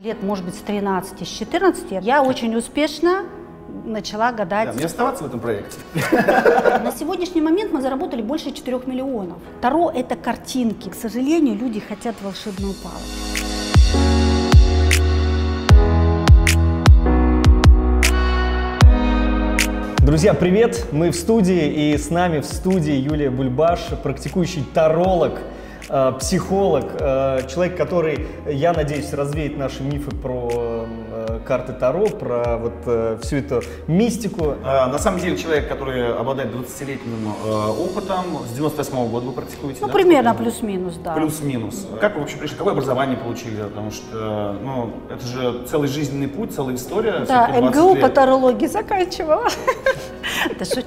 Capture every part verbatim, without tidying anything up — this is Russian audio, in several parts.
Лет, может быть, с тринадцати, с четырнадцати я очень успешно начала гадать. Да, мне оставаться в этом проекте. На сегодняшний момент мы заработали больше четырёх миллионов. Таро – это картинки. К сожалению, люди хотят волшебную палочку. Друзья, привет! Мы в студии, и с нами в студии Юлия Бульбаш, практикующий таролог, психолог, человек, который, я надеюсь, развеет наши мифы про карты Таро, про вот всю эту мистику. На самом деле человек, который обладает двадцатилетним опытом, с девяносто восьмого года вы практикуете? Ну, да? примерно плюс-минус, да. Плюс-минус. Как вы вообще пришли? Какое образование получили? Потому что, ну, это же целый жизненный путь, целая история. Да, эм гэ у по тарологии заканчивала. Это шучу.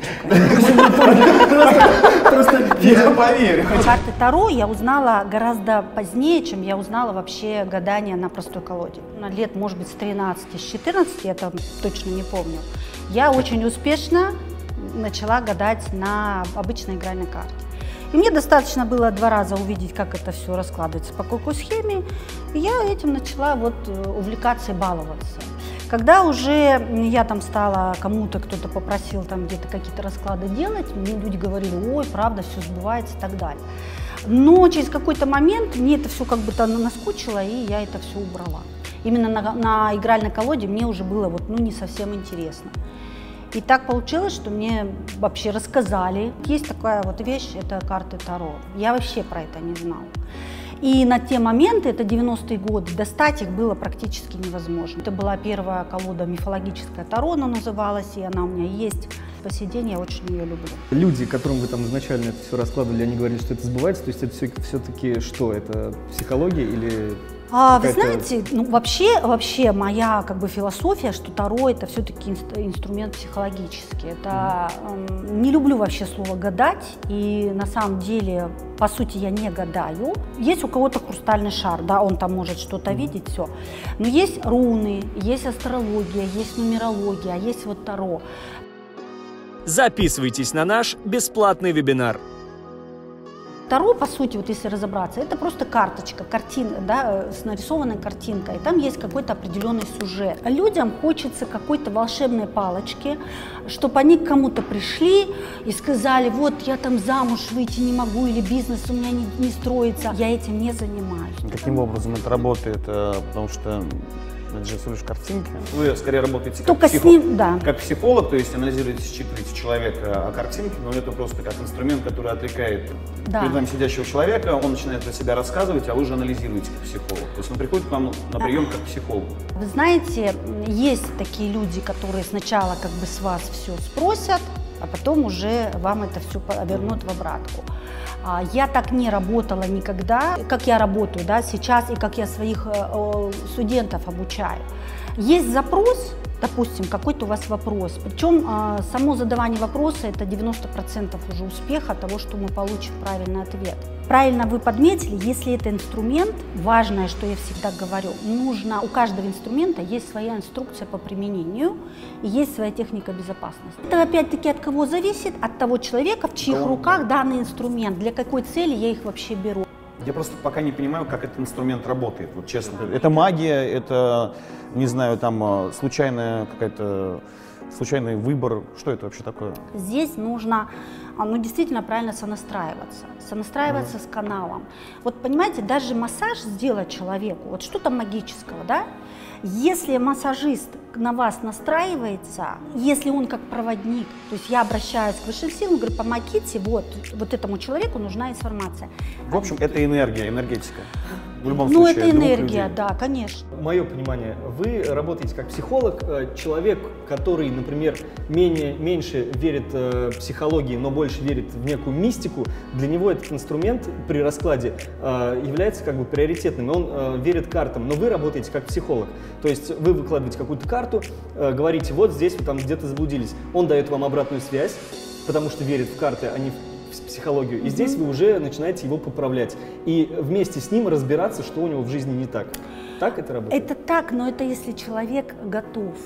Просто я поверю. Карты Таро я узнала гораздо позднее, чем я узнала вообще гадание на простой колоде. На лет, может быть, с тринадцати, с четырнадцати, я там точно не помню. Я очень успешно начала гадать на обычной игральной карте. И мне достаточно было два раза увидеть, как это все раскладывается по какой схеме, и я этим начала вот увлекаться и баловаться. Когда уже я там стала, кому-то кто-то попросил там где-то какие-то расклады делать, мне люди говорили: ой, правда, все сбывается и так далее. Но через какой-то момент мне это все как бы там наскучило, и я это все убрала. Именно на, на игральной колоде мне уже было вот, ну, не совсем интересно. И так получилось, что мне вообще рассказали. Есть такая вот вещь, это карты Таро. Я вообще про это не знала. И на те моменты, это девяностые годы, достать их было практически невозможно. Это была первая колода мифологическая Таро, она называлась, и она у меня есть. По сей день я очень ее люблю. Люди, которым вы там изначально это все раскладывали, они говорили, что это сбывается, то есть это все, все-таки что, это психология или... А, вы знаете, ну, вообще, вообще моя как бы философия, что Таро это все-таки инструмент психологический. Это, э, не люблю вообще слово гадать, и на самом деле, по сути, я не гадаю. Есть у кого-то хрустальный шар, да, он там может что-то видеть, все. Но есть руны, есть астрология, есть нумерология, а есть вот Таро. Записывайтесь на наш бесплатный вебинар. Таро, по сути, вот если разобраться, это просто карточка, картина, да, с нарисованной картинкой. Там есть какой-то определенный сюжет. А людям хочется какой-то волшебной палочки, чтобы они к кому-то пришли и сказали: вот я там замуж выйти не могу, или бизнес у меня не, не строится. Я этим не занимаюсь. Каким образом это работает? Потому что это же всего лишь картинки. Вы скорее работаете как, Только психо... с ним, да. как психолог, то есть анализируете, считываете человека о картинке, но это просто как инструмент, который отвлекает да. перед вами сидящего человека, он начинает про себя рассказывать, а вы же анализируете как психолог. То есть он приходит к вам на прием как психолог. Вы знаете, есть такие люди, которые сначала как бы с вас все спросят, а потом уже вам это все вернут в обратку. Я так не работала никогда, как я работаю, да, сейчас, и как я своих э, студентов обучаю. Есть запрос, допустим, какой-то у вас вопрос, причем э, само задавание вопроса – это девяносто процентов уже успеха того, что мы получим правильный ответ. Правильно вы подметили, если это инструмент, важное, что я всегда говорю, нужно, у каждого инструмента есть своя инструкция по применению и есть своя техника безопасности. Это опять-таки от кого зависит? От того человека, в чьих руках данный инструмент, для какой цели я их вообще беру. Я просто пока не понимаю, как этот инструмент работает, вот честно. Это магия, это, не знаю, там случайная какая-то, случайный выбор, что это вообще такое? Здесь нужно, ну, действительно правильно сонастраиваться, сонастраиваться mm. с каналом. Вот понимаете, даже массаж сделать человеку, вот что-то магического, да? Если массажист на вас настраивается, если он как проводник, то есть я обращаюсь к высшим силам, говорю: помогите, вот, вот этому человеку нужна информация. В общем, это энергия, энергетика. В любом ну, случае, это энергия, да, конечно. Мое понимание, вы работаете как психолог, человек, который, например, менее, меньше верит в психологии, но больше верит в некую мистику, для него этот инструмент при раскладе является как бы приоритетным, и он верит картам, но вы работаете как психолог. То есть вы выкладываете какую-то карту, говорите: вот здесь вы там где-то заблудились. Он дает вам обратную связь, потому что верит в карты, а не в психологию. И здесь вы уже начинаете его поправлять. И вместе с ним разбираться, что у него в жизни не так. Так это работает? Это так, но это если человек готов.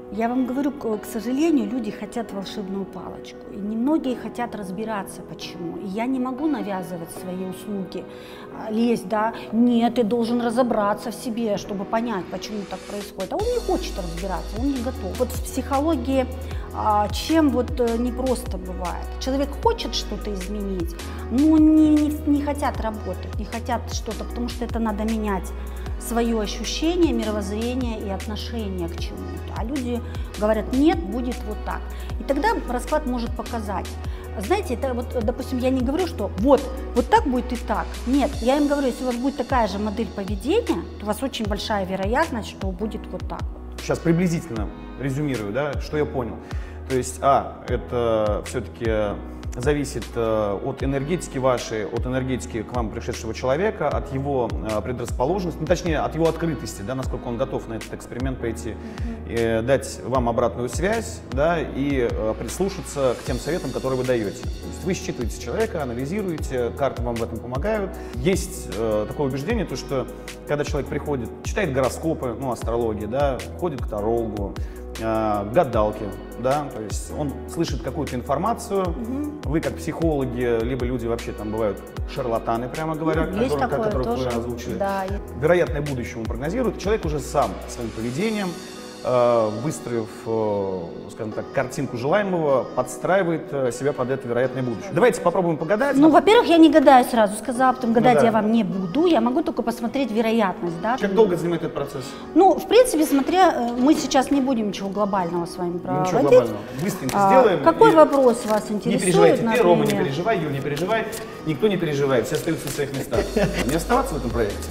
Я вам говорю, к сожалению, люди хотят волшебную палочку. И немногие хотят разбираться, почему. И я не могу навязывать свои услуги, лезть, да, нет, ты должен разобраться в себе, чтобы понять, почему так происходит. А он не хочет разбираться, он не готов. Вот в психологии чем вот непросто бывает. Человек хочет что-то изменить, но не, не, не хотят работать, не хотят что-то, потому что это надо менять. Свое ощущение, мировоззрение и отношение к чему-то. А люди говорят, нет, будет вот так. И тогда расклад может показать. Знаете, это вот, допустим, я не говорю, что вот, вот так будет и так. Нет, я им говорю, если у вас будет такая же модель поведения, то у вас очень большая вероятность, что будет вот так. Сейчас приблизительно резюмирую, да, что я понял. То есть, а, это все-таки зависит э, от энергетики вашей, от энергетики к вам пришедшего человека, от его э, предрасположенности, ну, точнее, от его открытости, да, насколько он готов на этот эксперимент пойти, э, дать вам обратную связь, да, и э, прислушаться к тем советам, которые вы даете. То есть вы считываете человека, анализируете, карты вам в этом помогают. Есть э, такое убеждение, то, что когда человек приходит, читает гороскопы, ну, астрология, да, ходит к тарологу, к гадалке, да, то есть он слышит какую-то информацию, угу. Вы как психологи, либо люди вообще там бывают шарлатаны, прямо говоря, ну, которые, которых тоже. вы озвучили, да. вероятное будущее ему прогнозирует, человек уже сам своим поведением, выстроив, скажем так, картинку желаемого, подстраивает себя под это вероятное будущее. Давайте попробуем погадать. Ну, во-первых, я не гадаю сразу, сказала, потом гадать ну, да. я вам не буду, я могу только посмотреть вероятность. Да? Как долго занимает этот процесс? Ну, в принципе, смотря, мы сейчас не будем ничего глобального с вами проводить. Ничего глобального. Быстренько а, сделаем. Какой вопрос вас интересует? Не переживайте, например? ты, Рома, не переживай, Юр, не переживай, никто не переживает, все остаются на своих местах. Не оставаться в этом проекте?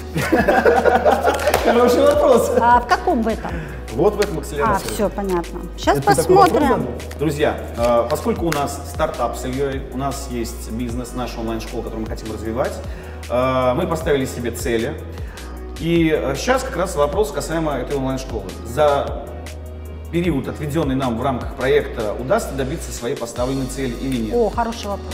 Хороший вопрос. А в каком в этом? Вот в этом акселерации. А, все, понятно. Сейчас это посмотрим. Друзья, поскольку у нас стартап с Ильей, у нас есть бизнес, наша онлайн-школа, которую мы хотим развивать, мы поставили себе цели. И сейчас как раз вопрос касаемо этой онлайн-школы. За период, отведенный нам в рамках проекта, удастся добиться своей поставленной цели или нет? О, хороший вопрос.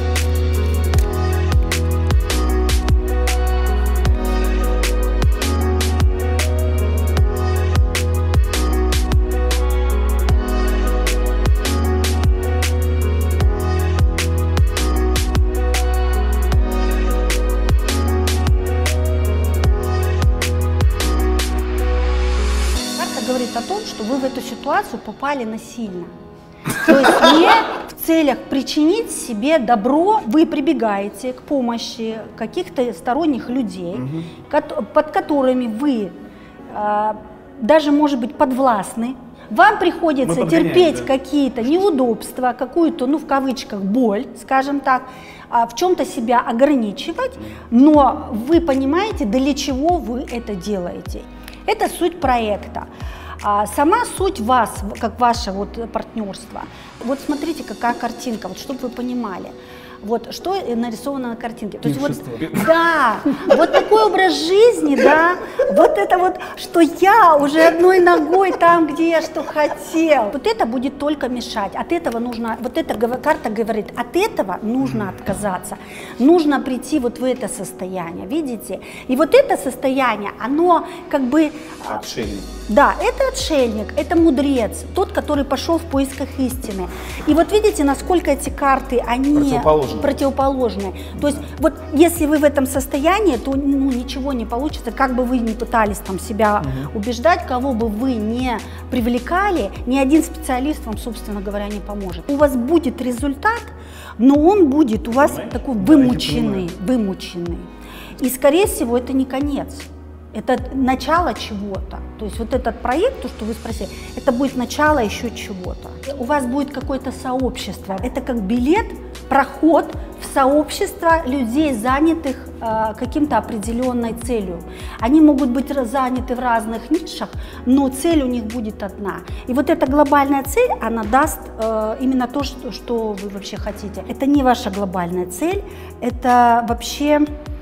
Говорит о том, что вы в эту ситуацию попали насильно. То есть не в целях причинить себе добро, вы прибегаете к помощи каких-то сторонних людей, угу. под которыми вы э, даже, может быть, подвластны. Вам приходится терпеть да. какие-то неудобства, какую-то, ну, в кавычках, боль, скажем так, в чем-то себя ограничивать, но вы понимаете, для чего вы это делаете. Это суть проекта. А сама суть вас, как ваше вот партнерство. Вот смотрите, какая картинка, вот чтобы вы понимали. Вот что нарисовано на картинке. То есть вот, да, вот такой образ жизни, да, вот это вот, что я уже одной ногой там, где я что хотел. Вот это будет только мешать. От этого нужно, вот эта карта говорит, от этого нужно отказаться. Нужно прийти вот в это состояние, видите? И вот это состояние, оно как бы... Отшельник. Да, это отшельник, это мудрец, тот, который пошел в поисках истины. И вот видите, насколько эти карты, они... Противоположные. противоположные. То есть вот если вы в этом состоянии, то ну, ничего не получится, как бы вы ни пытались там себя угу. убеждать, кого бы вы не привлекали, ни один специалист вам, собственно говоря, не поможет. У вас будет результат, но он будет у вас Понимаете? такой вымученный, вымученный. И скорее всего это не конец. Это начало чего-то. То есть вот этот проект, то, что вы спросили, это будет начало еще чего-то. У вас будет какое-то сообщество. Это как билет, проход в сообщество людей, занятых э, каким-то определенной целью. Они могут быть заняты в разных нишах, но цель у них будет одна. И вот эта глобальная цель, она даст э, именно то, что, что вы вообще хотите. Это не ваша глобальная цель, это вообще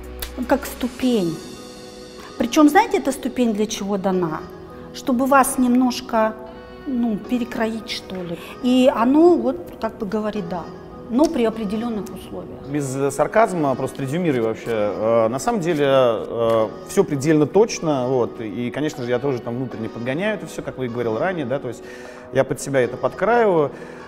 как ступень. Причем, знаете, эта ступень для чего дана? Чтобы вас немножко, ну, перекроить, что ли. И оно вот как бы говорит, да, но при определенных условиях. Без сарказма, просто резюмирую вообще. На самом деле все предельно точно, вот, и, конечно же, я тоже там внутренне подгоняю это все, как вы и говорил ранее, да, то есть я под себя это подкраиваю.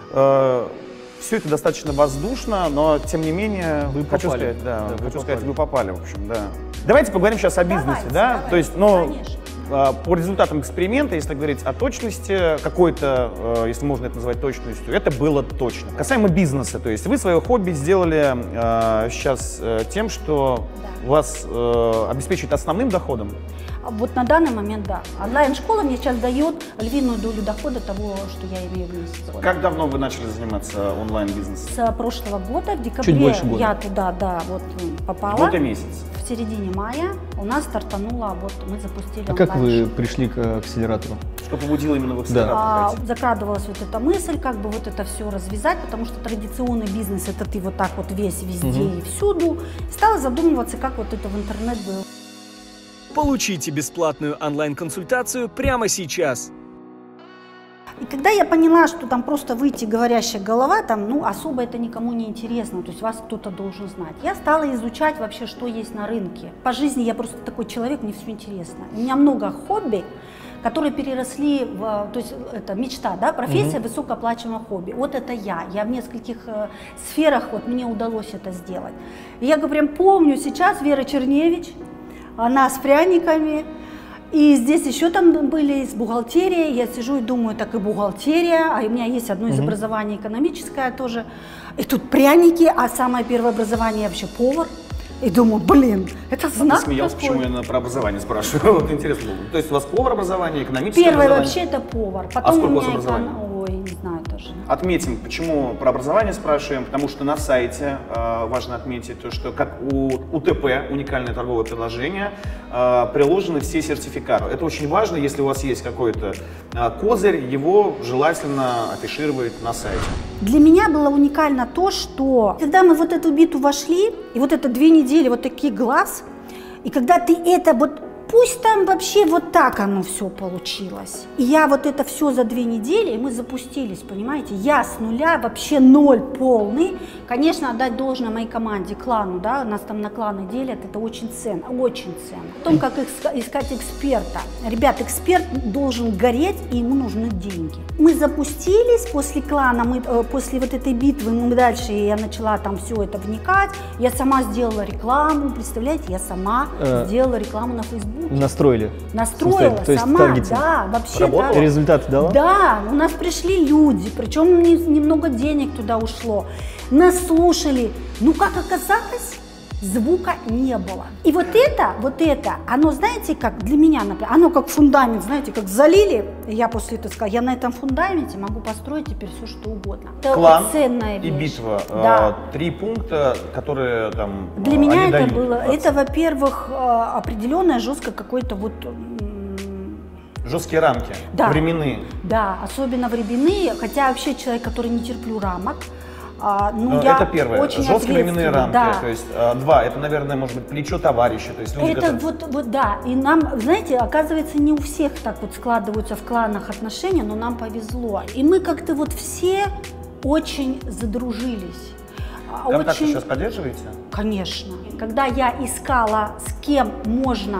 Все это достаточно воздушно, но тем не менее, вы хочу попали. сказать, да, Да, хочу вы сказать, попали. вы попали, в общем, да. Давайте поговорим сейчас о бизнесе, Давайте, да, давайте, то есть, ну, конечно. по результатам эксперимента, если говорить о точности, какой-то, если можно это назвать точностью, это было точно. Касаемо бизнеса, то есть вы свое хобби сделали э, сейчас э, тем, что Да. вас э, обеспечивает основным доходом. Вот на данный момент, да. Онлайн-школа мне сейчас дает львиную долю дохода того, что я имею в месяц. Как давно вы начали заниматься онлайн-бизнесом? С прошлого года, в декабре, Чуть больше года. я туда, да, вот попала. Год и месяц. В середине мая у нас стартануло, вот мы запустили А как вы онлайн-школу. пришли к акселератору? Что побудило именно в акселератор А, пойти? закрадывалась вот эта мысль, как бы вот это все развязать, потому что традиционный бизнес — это ты вот так вот весь, везде Мгм. и всюду. Стала задумываться, как вот это в интернет было. Получите бесплатную онлайн-консультацию прямо сейчас. И когда я поняла, что там просто выйти говорящая голова, там, ну, особо это никому не интересно, то есть вас кто-то должен знать. Я стала изучать вообще, что есть на рынке. По жизни я просто такой человек, мне все интересно. У меня много хобби, которые переросли в, то есть это мечта, да, профессия, mm-hmm. высокооплачиваемое хобби. Вот это я. Я в нескольких э, сферах, вот мне удалось это сделать. И я прям помню сейчас Вера Черневич, она с пряниками. И здесь еще там были из бухгалтерии, я сижу и думаю, так и бухгалтерия, а у меня есть одно из Мгм. образований экономическое тоже. И тут пряники, а самое первое образование вообще повар. И думаю, блин, это знак Ты смеялся, такой. почему я на- про образование спрашиваю? Вот интересно было. То есть у вас повар образование, экономическое Первое образование? вообще это повар. А Потом сколько у у вас меня образования? эко- Ой, не знаю даже. Отметим, почему про образование спрашиваем, потому что на сайте э, важно отметить то, что как у УТП, уникальное торговое предложение, э, приложены все сертификаты. Это очень важно, если у вас есть какой-то э, козырь, его желательно афишировать на сайте. Для меня было уникально то, что когда мы в вот эту биту вошли, и вот это две недели вот такие глаз, и когда ты это вот, пусть там вообще вот так оно все получилось. И я вот это все за две недели, и мы запустились, понимаете? Я с нуля, вообще ноль полный. Конечно, отдать должное моей команде, клану, да, нас там на кланы делят, это очень ценно, очень ценно. О том, как ис- искать эксперта. Ребят, эксперт должен гореть, и ему нужны деньги. Мы запустились после клана, мы, э, после вот этой битвы, мы дальше, я начала там все это вникать, я сама сделала рекламу, представляете, я сама Э, сделала рекламу на Фейсбуке. Настроили? Настроила То есть сама, таргетинг. да, вообще Работало? да. Результаты дала? Да, у нас пришли люди, причем не- немного денег туда ушло. Нас слушали. Ну, как оказалось, звука не было. И вот это, вот это, оно, знаете, как для меня, например, оно как фундамент, знаете, как залили. И я после этого сказала, я на этом фундаменте могу построить теперь все, что угодно. Это Клан ценная и вещь. битва. Да. э, Три пункта, которые там Для э, меня они это дают. было, процесс. это, во-первых, э, определенное жестко какое-то вот, м, Жесткие рамки, Да. временные. да, особенно временные, хотя вообще человек, который не терплю рамок, а, ну, Э, я это первое. очень Жесткие временные ответственна, рамки. да. То есть э, два, это, наверное, может быть плечо товарища. То есть люди, Это которые- вот, вот, да, и нам, знаете, оказывается, не у всех так вот складываются в кланах отношения, но нам повезло. И мы как-то вот все очень задружились. А, Контакты очень- сейчас поддерживаете? Конечно. Когда я искала, с кем можно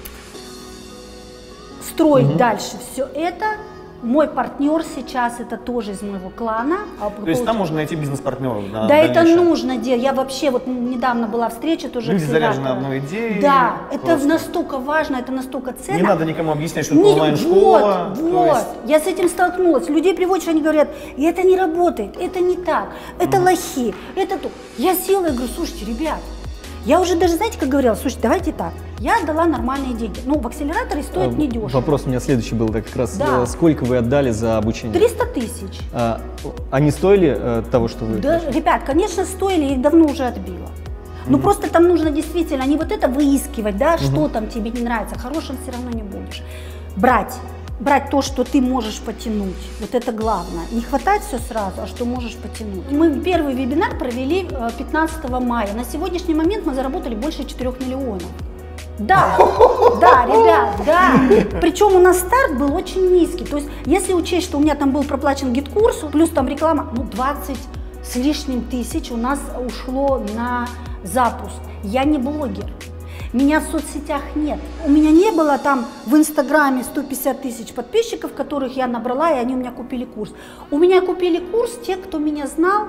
строить Мгм. дальше все это, мой партнер сейчас это тоже из моего клана. А, То есть там можно найти бизнес-партнеров. на Да, это дальнейшее. нужно делать. Я вообще, вот недавно была встреча тоже. Люди акселератора. заряжены одной идеей. Да, это просто. настолько важно, это настолько ценно. Не надо никому объяснять, что Не- это онлайн-школа. Вот, то вот. есть- Я с этим столкнулась. Людей приводишь, они говорят, и это не работает, это не так, это лохи, это то. Я села и говорю, слушайте, ребят, я уже даже, знаете, как говорила, слушайте, давайте так, я отдала нормальные деньги. Ну, в акселераторе стоит А, недешево. Вопрос у меня следующий был, да, как раз. Да. э, Сколько вы отдали за обучение? триста тысяч. А, они стоили э, того, что вы... Да, ребят, конечно, стоили, я их давно уже отбила. Ну, просто там нужно действительно не вот это выискивать, да, что там тебе не нравится, хорошим все равно не будешь. Брать. Брать то, что ты можешь потянуть. Вот это главное. Не хватать все сразу, а что можешь потянуть. Мы первый вебинар провели э, пятнадцатого мая. На сегодняшний момент мы заработали больше четырёх миллионов. Да, да, ребят, да. Причем у нас старт был очень низкий. То есть, если учесть, что у меня там был проплачен гид-курс, плюс там реклама, ну, двадцать с лишним тысяч у нас ушло на запуск. Я не блогер. Меня в соцсетях нет. У меня не было там в Инстаграме сто пятьдесят тысяч подписчиков, которых я набрала, и они у меня купили курс. У меня купили курс те, кто меня знал,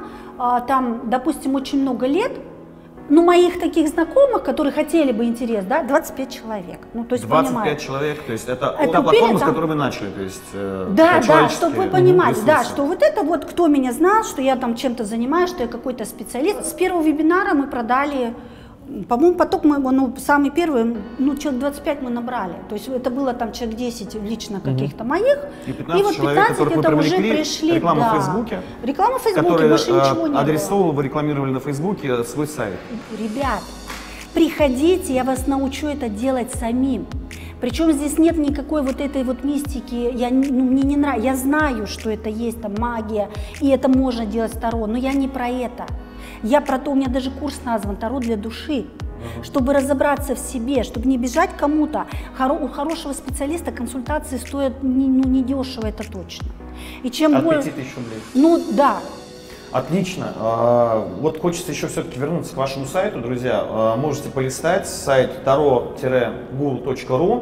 там, допустим, очень много лет. Ну, моих таких знакомых, которые хотели бы интерес, да, двадцать пять человек. Ну, то есть, двадцать пять понимаете. человек, то есть это, это та платформа, там... с которой вы начали, то есть э, да, да, чтобы вы понимали, ресурсы. да, что вот это вот, кто меня знал, что я там чем-то занимаюсь, что я какой-то специалист. С первого вебинара мы продали, по-моему, поток мы, ну, самый первый, ну, человек двадцать пять мы набрали. То есть это было там человек десять лично каких-то моих. И пятнадцать и вот человек, которых это вы уже привлекли, пришли. реклама да. в Фейсбуке. Реклама в Фейсбуке, которые, больше ничего не адресовывали, было. вы рекламировали на Фейсбуке свой сайт. Ребят, приходите, я вас научу это делать самим. Причем здесь нет никакой вот этой вот мистики, я, ну, мне не нравится, я знаю, что это есть там магия, и это можно делать с Таро, но я не про это. Я про то, у меня даже курс назван «Таро для души», uh-huh. чтобы разобраться в себе, чтобы не бежать кому-то. Хоро- у хорошего специалиста консультации стоят не, ну, не дешево, это точно. И чем От больше... пяти тысяч рублей. Ну, да. Отлично. Вот хочется еще все-таки вернуться к вашему сайту, друзья. Можете полистать сайт таро гул точка ру.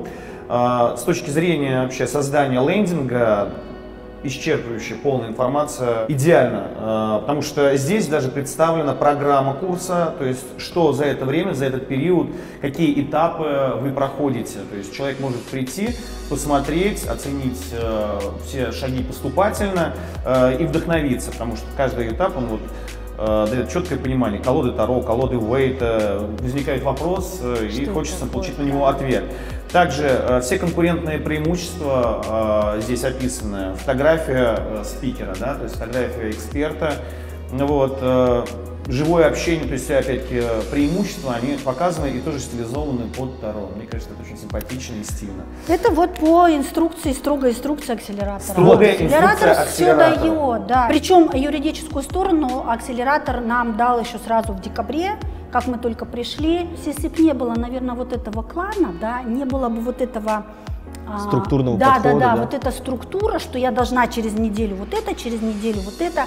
С точки зрения вообще создания лендинга, исчерпывающая полная информация, идеально, потому что здесь даже представлена программа курса, то есть что за это время, за этот период, какие этапы вы проходите. То есть человек может прийти, посмотреть, оценить э, все шаги поступательно э, и вдохновиться, потому что каждый этап, он вот э, дает четкое понимание, колоды Таро, колоды Уэйта, возникает вопрос э, и хочется такое? Получить на него ответ. Также э, все конкурентные преимущества э, здесь описаны, фотография э, спикера, да, то есть фотография эксперта, вот, э, живое общение, то есть все, опять-таки, преимущества, они показаны и тоже стилизованы под Таро. Мне кажется, это очень симпатично и стильно. Это вот по инструкции, строгая инструкция акселератора. Строгая акселератор инструкция акселератора. Все дает, да. Причем юридическую сторону акселератор нам дал еще сразу в декабре, как мы только пришли. Если бы не было, наверное, вот этого клана, да, не было бы вот этого... Структурного да, подхода, да, да, да, вот эта структура, что я должна через неделю вот это, через неделю вот это.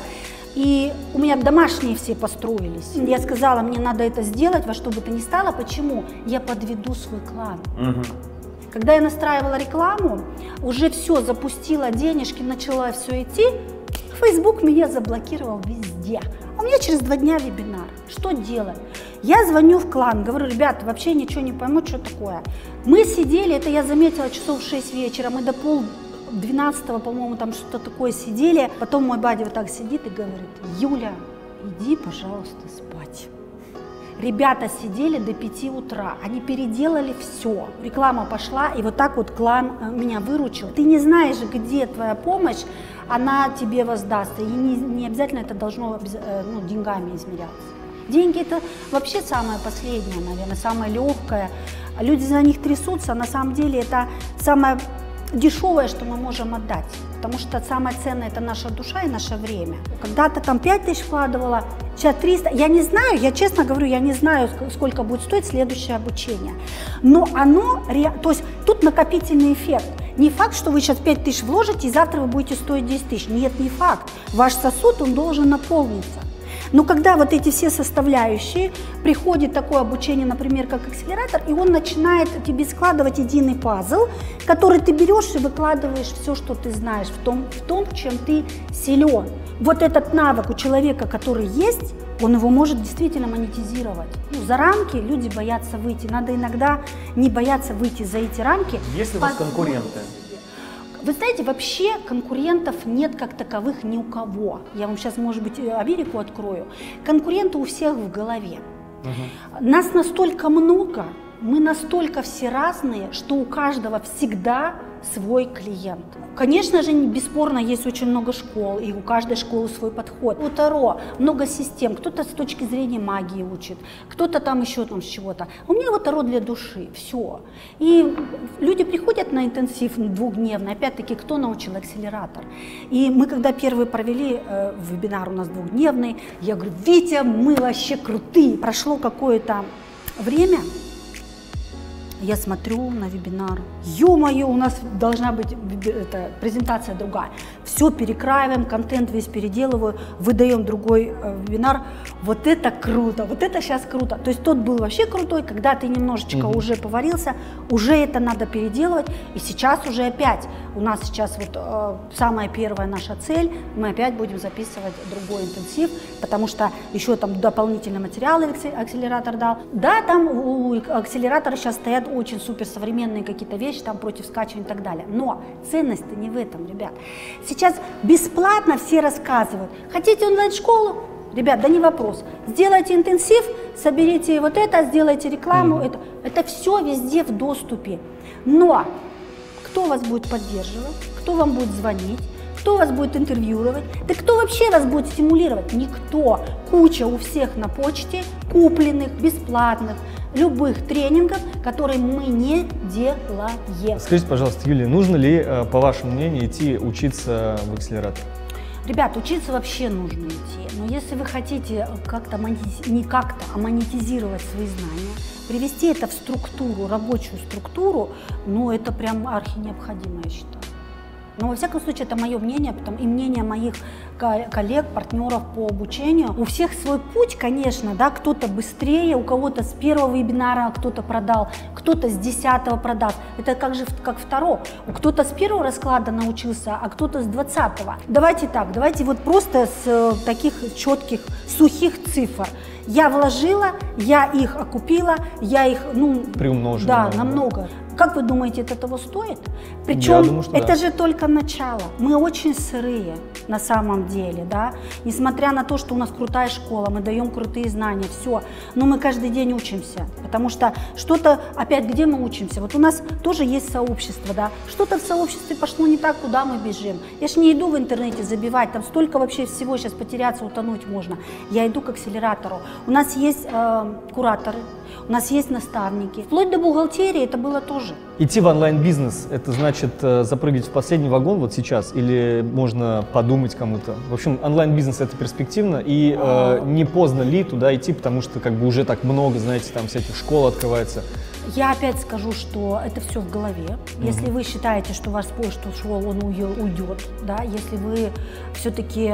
И у меня домашние все построились. Я сказала, мне надо это сделать, во что бы то ни стало. Почему? Я подведу свой клан. Угу. Когда я настраивала рекламу, уже все, запустила денежки, начала все идти, Facebook меня заблокировал везде. У меня через два дня вебинар. Что делать? Я звоню в клан, говорю, ребята, вообще ничего не пойму, что такое. Мы сидели, это я заметила, часов в шесть вечера, мы до пол двенадцатого, по-моему, там что-то такое сидели. Потом мой бадя вот так сидит и говорит, Юля, иди, пожалуйста, спать. Ребята сидели до пяти утра, они переделали все. Реклама пошла, и вот так вот клан меня выручил. Ты не знаешь, где твоя помощь, она тебе воздастся. И не, не обязательно это должно ну, деньгами измеряться. Деньги – это вообще самое последнее, наверное, самое легкое. Люди за них трясутся, а на самом деле это самое дешевое, что мы можем отдать. Потому что самое ценное – это наша душа и наше время. Когда-то там пять тысяч вкладывала, сейчас триста. Я не знаю, я честно говорю, я не знаю, сколько будет стоить следующее обучение. Но оно, то есть тут накопительный эффект. Не факт, что вы сейчас пять тысяч вложите, и завтра вы будете стоить десять тысяч. Нет, не факт. Ваш сосуд, он должен наполниться. Но когда вот эти все составляющие, приходит такое обучение, например, как акселератор, и он начинает тебе складывать единый пазл, который ты берешь и выкладываешь все, что ты знаешь, в том, в том, чем ты силен. Вот этот навык у человека, который есть, он его может действительно монетизировать. Ну, за рамки люди боятся выйти. Надо иногда не бояться выйти за эти рамки. Есть ли у вас конкуренты? Вы знаете, вообще конкурентов нет как таковых ни у кого. Я вам сейчас, может быть, Америку открою. Конкуренты у всех в голове. Угу. Нас настолько много, мы настолько все разные, что у каждого всегда свой клиент. Конечно же, бесспорно, есть очень много школ, и у каждой школы свой подход. У Таро много систем, кто-то с точки зрения магии учит, кто-то там еще там с чего-то. У меня вот Таро для души, все. И люди приходят на интенсив двухдневный, опять-таки, кто научил акселератор. И мы, когда первый провели э, вебинар у нас двухдневный, я говорю, Витя, мы вообще крутые. Прошло какое-то время, Я смотрю на вебинар. Ё-моё, у нас должна быть это, презентация другая. Все перекраиваем, контент весь переделываю, выдаем другой э, вебинар. Вот это круто, вот это сейчас круто. То есть тот был вообще крутой, когда ты немножечко mm-hmm. уже поварился, уже это надо переделывать. И сейчас уже опять, у нас сейчас вот э, самая первая наша цель, мы опять будем записывать другой интенсив, потому что еще там дополнительный материал акселератор дал. Да, там у акселератора сейчас стоят очень суперсовременные какие-то вещи, там против скачивания и так далее. Но ценность-то не в этом, ребят. Сейчас бесплатно все рассказывают. Хотите онлайн-школу? Ребят, да не вопрос. Сделайте интенсив, соберите вот это, сделайте рекламу. Mm-hmm. это, это все везде в доступе. Но кто вас будет поддерживать? Кто вам будет звонить? Кто вас будет интервьюировать? Да кто вообще вас будет стимулировать? Никто. Куча у всех на почте купленных, бесплатных, любых тренингов, которые мы не делаем. Скажите, пожалуйста, Юлия, нужно ли, по вашему мнению, идти учиться в акселератор? Ребят, учиться вообще нужно идти. Но если вы хотите как-то, не как-то, а монетизировать свои знания, привести это в структуру, рабочую структуру, ну это прям архинеобходимо, я считаю. Но во всяком случае это мое мнение, потом и мнение моих коллег, партнеров по обучению. У всех свой путь, конечно, да, кто-то быстрее, у кого-то с первого вебинара кто-то продал, кто-то с десятого продаст. Это как же как второго. Кто-то с первого расклада научился, а кто-то с двадцатого. Давайте так, давайте вот просто с таких четких, сухих цифр. Я вложила, я их окупила, я их, ну, приумножила. Да, намного. Как вы думаете, это того стоит? Причем думаю, это да. же только начало. Мы очень сырые на самом деле, да. Несмотря на то, что у нас крутая школа, мы даем крутые знания, все. Но мы каждый день учимся, потому что что-то, опять, где мы учимся? Вот у нас тоже есть сообщество, да. Что-то в сообществе пошло не так, куда мы бежим. Я ж не иду в интернете забивать, там столько вообще всего, сейчас потеряться, утонуть можно. Я иду к акселератору. У нас есть э, кураторы, у нас есть наставники. Вплоть до бухгалтерии это было тоже. Идти в онлайн-бизнес, это значит э, запрыгивать в последний вагон вот сейчас, или можно подумать кому-то? В общем, онлайн-бизнес это перспективно, и э, не поздно ли туда идти, потому что как бы уже так много, знаете, там всяких школ открывается. Я опять скажу, что это все в голове. Mm-hmm. Если вы считаете, что ваш поезд ушел, он уйдет, да, если вы все-таки...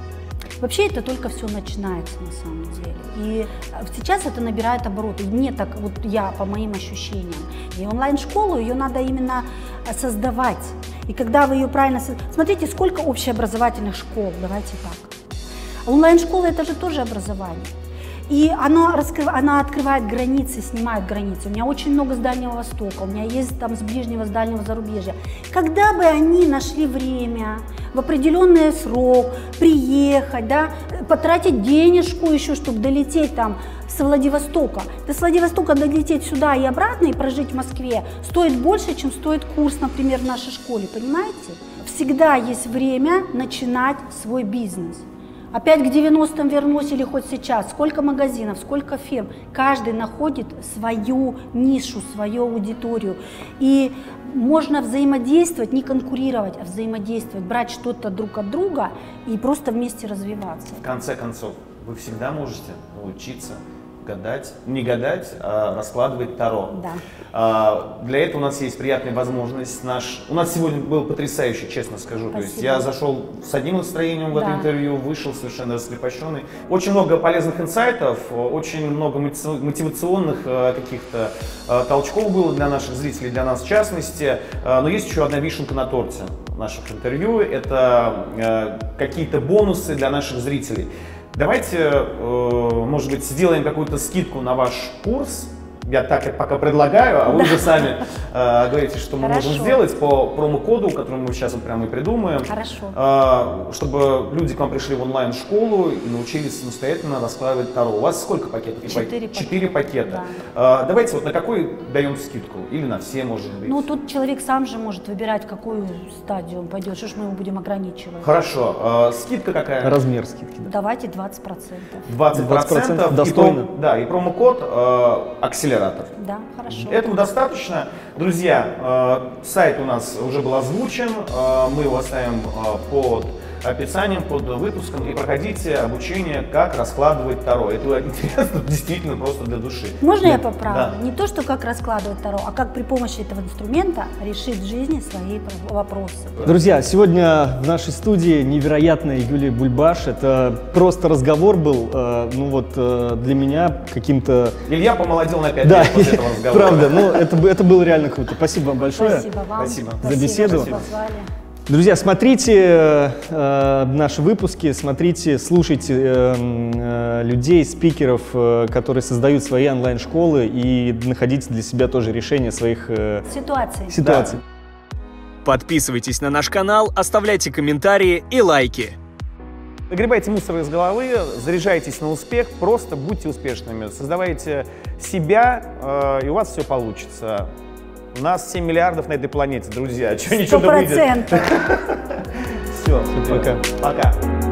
Вообще это только все начинается на самом деле. И сейчас это набирает обороты. И мне так, вот я по моим ощущениям. И онлайн-школу, ее надо именно создавать. И когда вы ее правильно... Смотрите, сколько общеобразовательных школ, давайте так. Онлайн-школа это же тоже образование. И она, раскрыв... она открывает границы, снимает границы. У меня очень много с Дальнего Востока, у меня есть там с ближнего, с дальнего зарубежья. Когда бы они нашли время в определенный срок приехать, да, потратить денежку еще, чтобы долететь там с Владивостока. До Владивостока долететь сюда и обратно и прожить в Москве стоит больше, чем стоит курс, например, в нашей школе, понимаете? Всегда есть время начинать свой бизнес. Опять к девяностым вернусь или хоть сейчас. Сколько магазинов, сколько фирм. Каждый находит свою нишу, свою аудиторию. И можно взаимодействовать, не конкурировать, а взаимодействовать, брать что-то друг от друга и просто вместе развиваться. В конце концов, вы всегда можете научиться гадать, не гадать, а раскладывать таро. Да. А, для этого у нас есть приятная возможность. Наш, у нас сегодня был потрясающий, честно скажу. То есть я зашел с одним настроением в да. это интервью, вышел совершенно раскрепощенный. Очень много полезных инсайтов, очень много мотивационных каких-то толчков было для наших зрителей, для нас в частности. Но есть еще одна вишенка на торте наших интервью. Это какие-то бонусы для наших зрителей. Давайте, может быть, сделаем какую-то скидку на ваш курс. Я так пока предлагаю, а вы да. уже сами э, говорите, что мы Хорошо. можем сделать по промокоду, который мы сейчас вот прямо и придумаем. Хорошо. Э, чтобы люди к вам пришли в онлайн-школу и научились самостоятельно раскладывать таро. У вас сколько пакетов? Четыре, Четыре пакета. Да. Э, давайте вот на какой даем скидку? Или на все, может быть? Ну, тут человек сам же может выбирать, в какую стадию он пойдет. Что ж мы его будем ограничивать? Хорошо. Э, скидка какая? Размер скидки. Да. Давайте двадцать процентов. двадцать процентов. Достойно. И пром, да, и промокод э, акселератор. Да, хорошо. Этого достаточно. Друзья, э, сайт у нас уже был озвучен, э, мы его оставим э, под описанием под выпуском и проходите обучение, как раскладывать Таро. Это интересно, действительно, просто для души. Можно для... я поправлю? Да. Не то, что как раскладывать Таро, а как при помощи этого инструмента решить в жизни свои вопросы. Друзья, сегодня в нашей студии невероятная Юлия Бульбаш. Это просто разговор был, э, ну вот э, для меня каким-то... Илья помолодел на пять да, лет после этого разговора. Правда, ну это, это было реально круто. Спасибо вам большое. Спасибо вам. Спасибо. За беседу. Что позвали. Друзья, смотрите э, наши выпуски, смотрите, слушайте э, э, людей, спикеров, э, которые создают свои онлайн-школы, и находите для себя тоже решение своих э, ситуаций. ситуаций. Да. Подписывайтесь на наш канал, оставляйте комментарии и лайки. Выгребайте мусор из головы, заряжайтесь на успех, просто будьте успешными, создавайте себя, э, и у вас все получится. У нас семь миллиардов на этой планете, друзья. Чего ничего не выйдет? Сто процентов. Все, Пока. Пока.